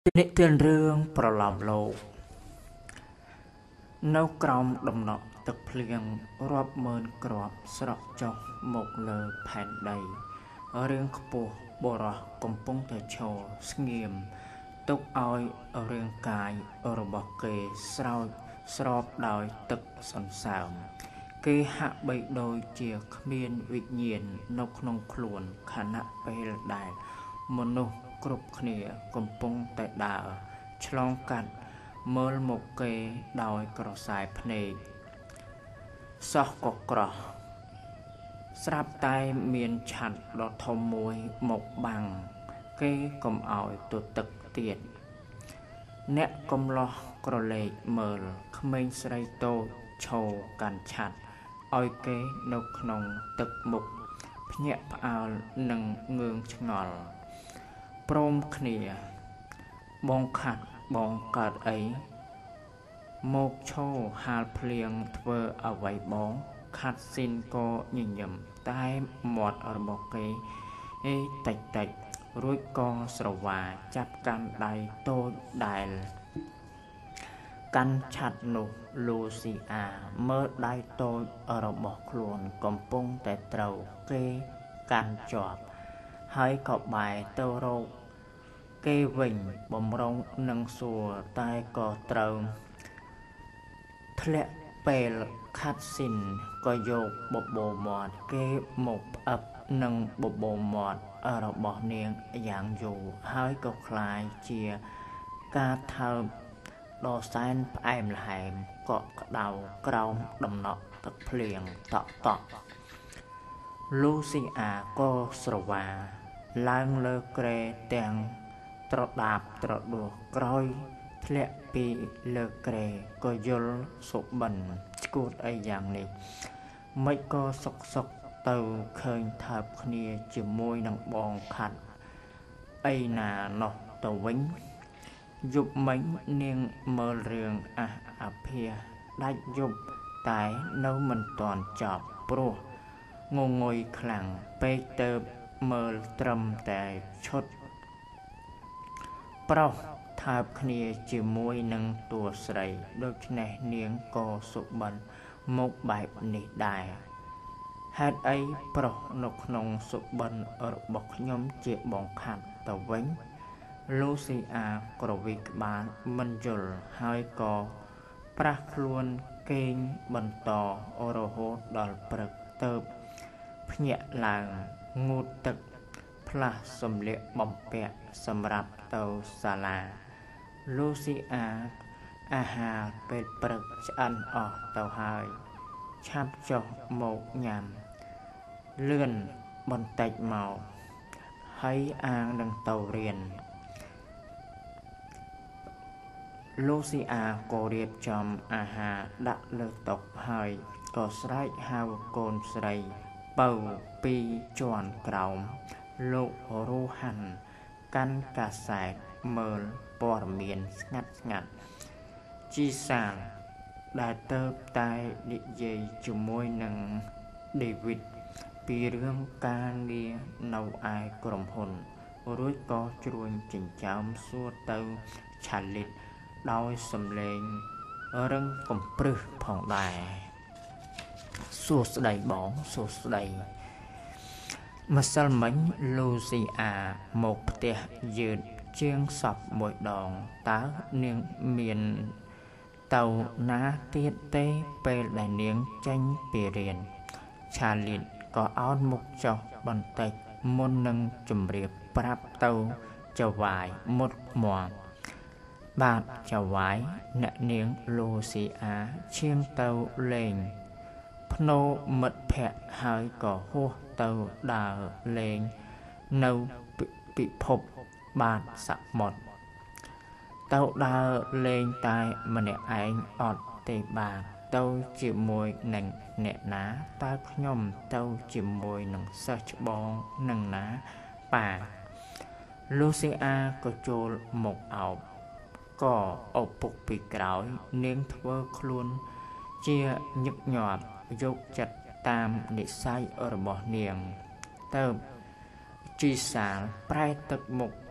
និទានរឿងប្រឡំលោកនៅក្រោមដំណក់ទឹកភ្លៀងរាប់ម៉ឺនគ្រាប់ស្រក់ចុះមកលើផែនដីរឿងខ្ពស់បុរសកំពុងតែឈរស្ងៀមទុកឲ្យរាងកាយរបស់គេស្រោបដោយទឹកសន្សើមគេហាក់បីដូចជាគ្មានវិញ្ញាណនៅក្នុងខ្លួនខណៈពេលដែលមនុស្សគ្រប់គ្នាកំពុងតែដើរឆ្លងកាត់មើលមកគេដោយក្រសែភ្នែកសោះក៏ក្រោះស្រាប់តែមានឆ័ត្រដ៏ធំមួយមកបាំងគេកុំឲ្យទទឹកទៀតអ្នកកំឡោះក្រឡេកមើលក្មេងស្រីតូចឈរកាន់ឆ័ត្រឲ្យគេនៅក្នុងទឹកមុខភ្ញាក់ផ្អើលនិងងឿងឆ្ងល់ព្រមគ្នាបងខាត់បងកើតអីមកឈរហាលភ្លៀងធ្វើអ្វីបងខាត់ស៊ីនក៏ញញឹមតែមាត់របស់គេតិចរួចក៏ស្រវាចាប់កាន់ដៃតូចដែលកាន់ឆ័ត្រនោះលូស៊ីអាមើលដៃតូចរបស់ខ្លួនកំពុងតែត្រូវគេកាន់ជាប់ហើយក៏បែរទៅរកគេវិញបំរុងនឹងសួរតែក៏ត្រូវធ្លាក់ពេលខាត់ស៊ីនក៏យកបបោមាត់គេមកផ្អឹបនឹងបបោមាត់របស់នាងយ៉ាងយូរហើយក៏คล้ายជាការថើបដ៏សែនផ្អែមល្ហែមកក់ក្ដៅក្រោមដំណក់ទឹកភ្លៀងតក់លូស៊ីអាក៏ស្រវាឡើងលើគ្រែទាំងត្រដាបត្រដួសក្រោយធ្លាក់ពីលើគ្រែក៏យល់សុបិនឈួតអីយ៉ាងនេះមិនក៏សុកទៅឃើញថើបគ្នាជាមួយនឹងបងខាត់អីណាណោះទៅវិញយប់មិញនាងមើលរឿងអាភាដាច់យប់តែនៅមិនទាន់ចប់ព្រោះងងុយខ្លាំងពេកទៅមើលត្រឹមតែឈុតប្រុសថើបគ្នាជាមួយនឹងតួស្រីដូច្នេះនាងក៏សុបិនមកបែបនេះដែរហេតុអីប្រុសនៅក្នុងសុបិនរបស់ខ្ញុំជាបងខាត់ទៅវិញលូស៊ីអាក្រវីក្បាលមិនយល់ហើយក៏ប្រាស់ខ្លួនគេងបន្តរហូតដល់ព្រឹកទៅភ្ញាក់ឡើងងូតទឹកផ្លាស់សម្លៀកបំពាក់សម្រាប់ទៅសាលាលូស៊ីអាហារពេលព្រឹកឆ្អិនអស់ទៅហើយឆាប់ចុះមកញ៉ាំលឿនបន្តិចមកហើយអាងនឹងទៅរៀនលូស៊ីអាក៏រៀបចំអាហារដាក់លើតុហើយក៏ស្រែកហៅកូនស្រីពៅពីជាន់ក្រោមលោករੂហាន់កាន់កាសែតមើលព័ត៌មានស្ងាត់ជីសាលដែលទៅតែនិយាយជាមួយនឹងដេវីតពីរឿងការងារនៅឯក្រុមហ៊ុនរួចក៏ជ្រួញចិញ្ចើមសួរទៅឆាលីតដោយសំឡេងរឹងកំព្រឹសផងដែរសួស្ដីបងសួស្ដីម្សិលមិញលូស៊ីអាមកផ្ទះយឺតជាងសពមួយដងតើនាងមានទៅណាទៀតទេពេលដែលនាងចេញពីរៀនឆាលីតក៏អោនមុខចុះបន្តិចមុននឹងជម្រាបប្រាប់ទៅចៅវាយមុតមាំបាទចៅវាយអ្នកនាងលូស៊ីអាឈានទៅលេងភ្នោមិត្តភ័ក្តិហើយក៏ហួសទៅដើរលេងនៅពិភពបាតសមុទ្រទៅដើរលេងតែម្នាក់ឯងអត់ទេបាទទៅជាមួយនឹងអ្នកណាតើខ្ញុំទៅជាមួយនឹងសិស្សច្បងនឹងណាប៉ាលូស៊ីអាក៏ចូលមកអោបក៏ឪពុកពីក្រោយនាងធ្វើខ្លួនជាញឹកញាប់យកចិត្តតាមនិស្ស័យរបស់នាងទៅជីសាលប្រែទឹកមុខ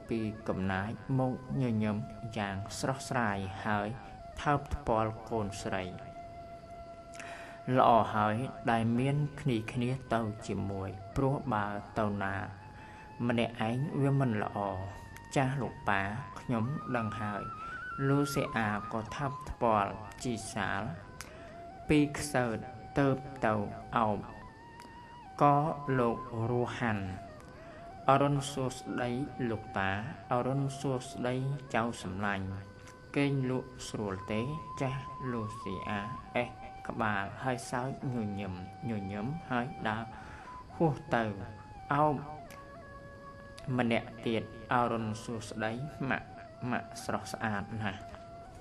ពីកំណាចមកញញឹមយ៉ាងស្រស់ស្រាយហើយថើបថ្ពាល់កូនស្រីល្អហើយដែលមានគ្នាទៅជាមួយព្រោះបើទៅណាម្នាក់ឯងវាមិនល្អចាស់លោកប៉ាខ្ញុំដឹងហើយលូសេអាក៏ថើបថ្ពាល់ជីសាលពីខ្សើតទៅអោបក៏លោករស់ហាន់អរុនសួស្ដីលោកតាអរុនសួស្ដីចៅសម្លាញ់គេងលក់ស្រួលទេចាស់លូស៊ីអាអេសក្បាលហើយសើចញញឹមហើយដើរហួសទៅអោបម្នាក់ទៀតអរុនសួស្ដីម៉ាក់ស្រស់ស្អាតណាស់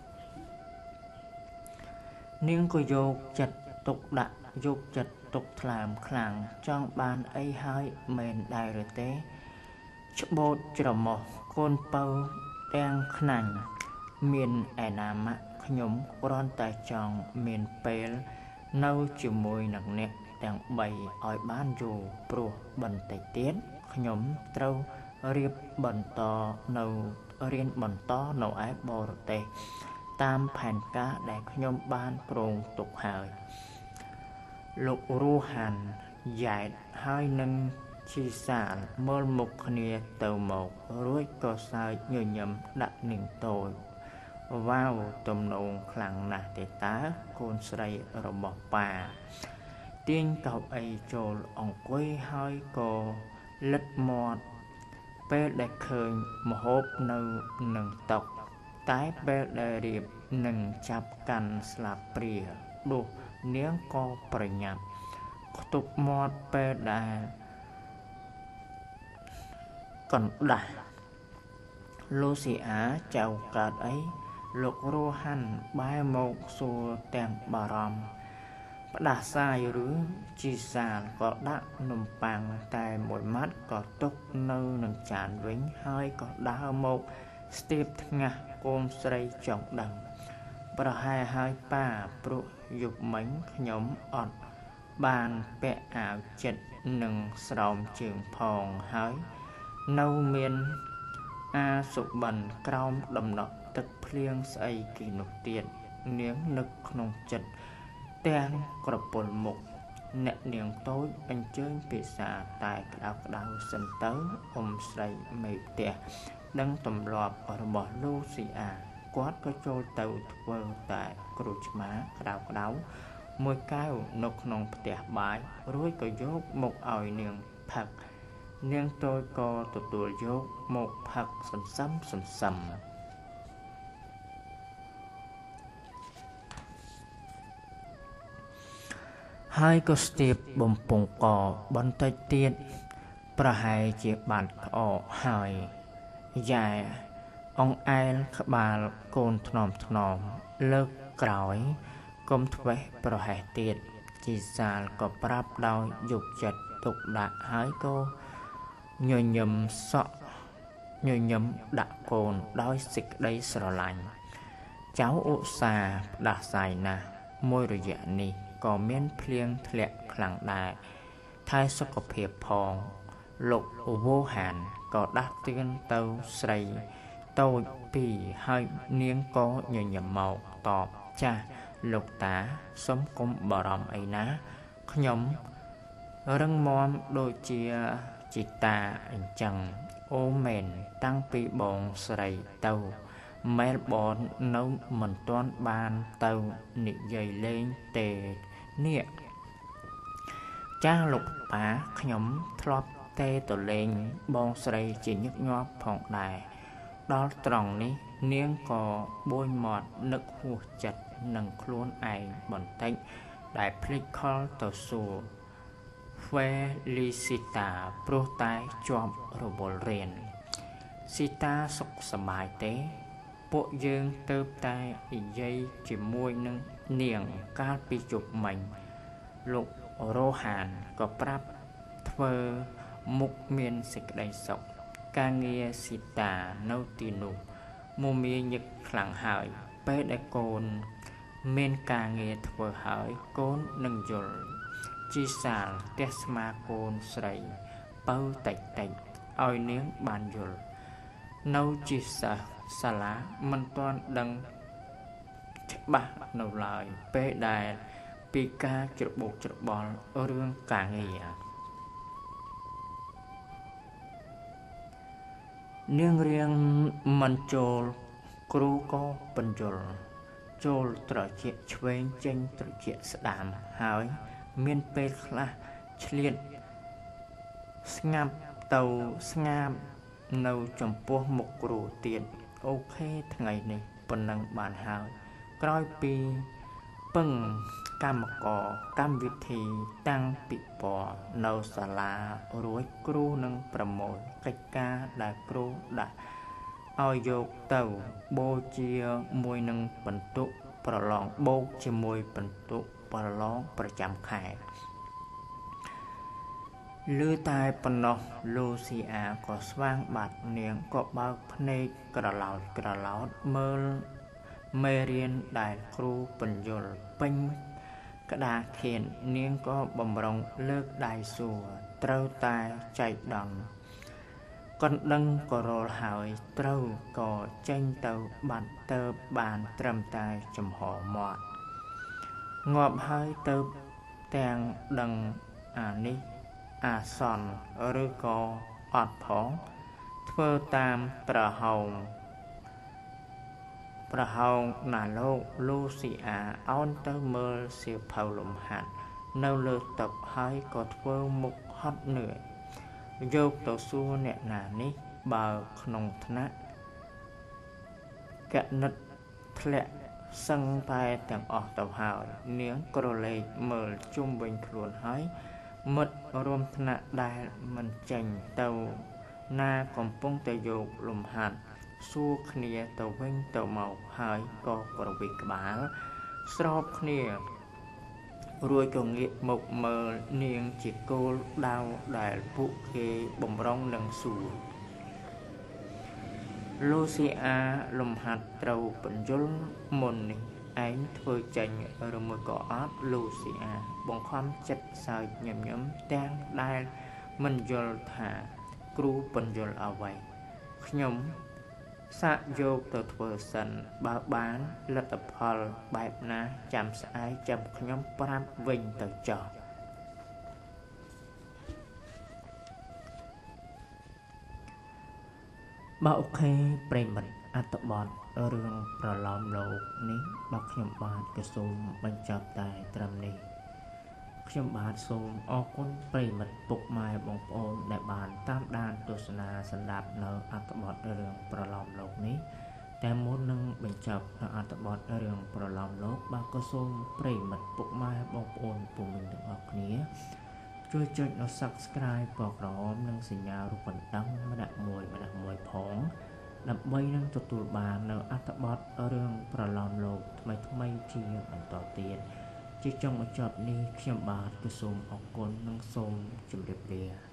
នាងក៏យកចិត្តទុកដាក់យកចិត្តទុកថ្លើមខ្លាំងចង់បានអីហើយមែនដែរឬទេច្បូតច្រមុះកូនពៅទាំងខ្នាញ់មានឯណាម៉ាក់ខ្ញុំគ្រាន់តែចង់មានពេលនៅជាមួយនឹងអ្នកទាំង3ឲ្យបានយូរព្រោះបន្តិចទៀតខ្ញុំត្រូវរៀនបន្តនៅឯបរទេសតាមផែនការដែលខ្ញុំបានប្រងទុកហើយលោករស់ហាន់យ៉ែតហើយនឹងជីសាលមើលមុខគ្នាទៅមករួចក៏សើចញញឹមដាក់នាងតូចវ៉ាវទំនងខ្លាំងណាស់ទេតើកូនស្រីរបស់ប៉ាទាញកៅអីចូលអង្គុយហើយក៏លិតមាត់ពេលដែលឃើញម្ហូបនៅនឹងតុតែពេលដែលរៀបនឹងចាប់កាន់ស្លាបព្រាដួសនាងក៏ប្រញាប់ខ្ទប់មាត់ពេលដែលកណ្ដាស់លូស៊ីអាចៅកើតអីលោករស់ហាន់បែរមកសួរទាំងបារម្ភផ្ដាសាយឬជីសាលក៏ដាក់នំប៉័ងតែមួយម៉ាត់ក៏ទុកនៅនឹងចានវិញហើយក៏ដើរមកស្ទាបថ្ងាសកូនស្រីចង់ដឹងប្រហែលហើយប៉ាព្រោះយប់មិញខ្ញុំអត់បានពាក់អាវចិត្តនឹងស្រោមជើងផងហើយនៅមានអាសុបិនក្រោមដំណក់ទឹកភ្លៀងស្អីគេនោះទៀតនាងនឹកក្នុងចិត្តទាំងក្រពុលមុខអ្នកនាងតូចអញ្ជើញពិសាតែក្តៅសិនទៅស្រីមេផ្ទះដឹងទម្លាប់របស់លូស៊ីអាគាត់ក៏ចូលទៅធ្វើតែគ្រូឆ្មាក្តៅមួយកែវនៅក្នុងផ្ទះបាយរួចក៏យកមកឲ្យនាងផឹកនាងតូចក៏ទទួលយកមកផឹកសន្សឹមហើយក៏ស្ទាបបំពង់កបន្តិចទៀតប្រហែលជាបាត់ក្អកហើយយ៉ែអង្អែលក្បាលកូនថ្នមលើកក្រោយកុំធ្វេសប្រហែសទៀតជីសាលក៏ប្រាប់ដោយយកចិត្តទុកដាក់ហើយក៏ញញឹមដាក់កូនដោយសេចក្តីស្រឡាញ់ចៅឧស្សាហ៍ផ្ដាសាយណាស់មួយរយៈនេះក៏មានភ្លៀងធ្លាក់ខ្លាំងដែរថែសុខភាពផងលោកវូហានក៏ដាស់តឿនទៅស្រីតូចពីរហើយនាងក៏ញញឹមមកតបចាស់លោកតាសុំកុំបារម្ភអីណាខ្ញុំរឹងមាំដូចជាជីតាអញ្ចឹងអូមែនតាំងពីបងស្រីទៅមែលបននៅមិនទាន់បានទៅនិយាយលេងទេនេះចាស់លោកប៉ាខ្ញុំធ្លាប់ទេទៅលេងបងស្រីជាញឹកញាប់ផងដែរដល់ត្រង់នេះនាងក៏បួយមាត់នឹកហួសចិត្តនឹងខ្លួនឯងបន្តិចដែលភ្លេចខលទៅសួរFelicita ព្រោះតែជាប់រវល់រៀនស៊ីតាសុខសប្បាយទេពួកយើងទៅតែនិយាយជាមួយនឹងនាងកាលពីជប់មិញលោករស់ហានក៏ប្រាប់ធ្វើមុខមានសេចក្តីសុខការងារស៊ីតានៅទីនោះមមាញឹកខ្លាំងហើយពេលដែលកូនមានការងារធ្វើហើយកូននឹងយល់ជីសាលទះស្មាកូនស្រីបើតិចឲ្យនាងបានយល់នៅជាសាលាមិនទាន់ដឹងច្បាស់នៅឡើយពេលដែលពីការច្របូកច្របល់រឿងការងារនាងរៀងមិនចូលគ្រូក៏បញ្យល់ចូលត្រជាក់ឆ្វេងចេញត្រជាក់ស្ដាំហើយមានពេលខ្លះឆ្លៀតស្ងាប់ទៅស្ងាបនៅចំពោះមុខគ្រូទៀតអូខេថ្ងៃនេះប៉ុណ្ណឹងបានហើយក្រោយពីពឹងកម្មករកម្មវិធីតាំងពិព័រណ៍នៅសាលារួចគ្រូនឹងប្រមូលកិច្ចការដែលគ្រូដាក់ឲ្យយកទៅបូជាមួយនឹងបន្ទុកប្រឡងបូកជាមួយបន្ទុកប្រឡងប្រចាំខែឮតែប៉ុណ្ណោះលូស៊ីអាក៏ស្វាងបាត់នាងក៏បើកភ្នែកក្រឡោតមើលមេរៀនដែលគ្រូបញ្យល់ពេញក្តារខៀននាងក៏បំរុងលើកដៃសួរត្រូវតែចែកដន្យកណ្ដឹងក៏រលហើយត្រូវក៏ចេញទៅបាត់ទៅបានត្រឹមតែចំហមាត់ងាប់ហើយទៅទាំងដឹងអានេះអាសន្នឬក៏អត់ផងធ្វើតាមប្រហោងណាលោកលូស៊ីអាអោនទៅមើលសៀវភៅលំហាត់នៅលើតុហើយក៏ធ្វើមុខហត់នឿយយកទៅសួរអ្នកណានេះបើក្នុងថ្នាក់កណិតធ្លាក់សឹងតែទាំងអស់ទៅហើយនាងក្រឡេកមើលជុំវិញខ្លួនហើយមិត្តរួមថ្នាក់ដែលមិនចេញទៅណាកំពុងតែយកលំហាត់សួរគ្នាទៅវិញទៅមកហើយក៏ប្រវិចក្បាលស្របគ្នារួចក៏ងាកមកមើលនាងជាគោលដៅដែលពួកគេបំរុងនឹងសួរលូស៊ីអាលំហាត់ត្រូវបញ្យល់មុននេះឯងធ្វើចេញឬមួយក៏អត់លូស៊ីអាបង្ខំចិត្តសើចញញឹមទាំងដែលមិនយល់ថាគ្រូបញ្យល់អ្វីខ្ញុំសាកយកទៅធ្វើសិនបើបានលទ្ធផលបែបណាចាំស្អែកចាំខ្ញុំប្រាប់វិញទៅចោះបើអូខេប្រិមិត្តអត្ថបទរឿងប្រឡោមលោកនេះបើខ្ញុំបាទក៏សូមបញ្ចប់តែត្រឹមនេះខ្ញុំបាទសូមអរគុណប្រិមិត្តពុកម៉ែបងប្អូនដែលបានតាមដានទស្សនាស្ដាប់នៅអត្ថបទរឿងប្រឡោមលោកនេះតែមុននឹងបញ្ចប់នៅអត្ថបទរឿងប្រឡោមលោកបាទក៏សូមប្រិមិត្តពុកម៉ែបងប្អូនពុំវិញទាំងអស់គ្នាជួយចុច Subscribe ពណ៌ក្រហមនិងសញ្ញារូបកណ្ដឹងម្នាក់មួយផងដើម្បីនឹងទទួលបាននៅអត្ថបទរឿងប្រឡោមលោកថ្មីជាបន្តទៀតជាចុងបញ្ចប់នេះខ្ញុំបាទក៏សូមអរគុណនិងសូមជម្រាបលា